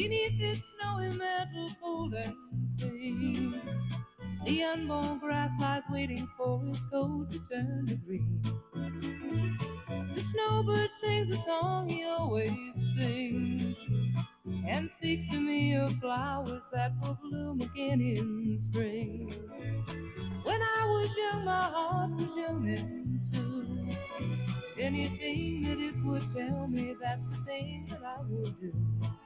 beneath its snowy mantle cold and clean. The unborn grass lies waiting for his coat to turn to green. The snowbird sings a song he always sings, and speaks to me of flowers that will bloom again in spring. When I was young, my heart was young then too. Anything that it would tell me, that's the thing that I would do.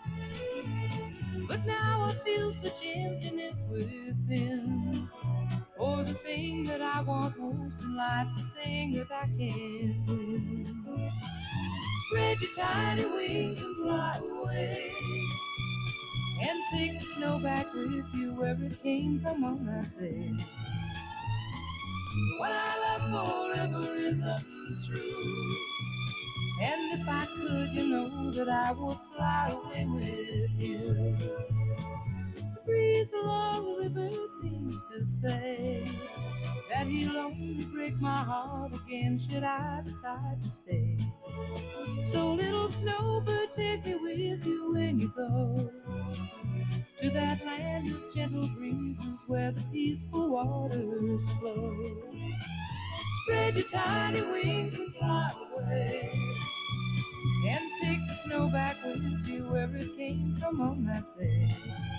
But now I feel such emptiness within. For the thing that I want most in life's the thing that I can't win. Spread your tiny wings and fly away, and take the snow back with you where it came from on that day. What I love forever is untrue, and if I could, you know that I would fly away with you. The breeze along the river seems to say that he'll only break my heart again should I decide to stay. So little snowbird, take me with you when you go to that land of gentle breezes where the peaceful waters flow. Spread your tiny wings and fly away, and take the snow back with you where it came from on that day.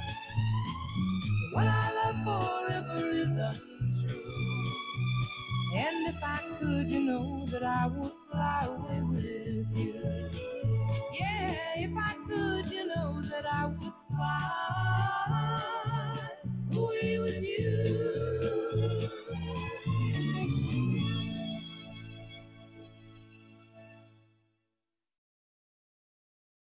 What I love forever is untrue, and if I could, you know that I would fly away with you. Yeah, if I could, you know that I would fly away with you.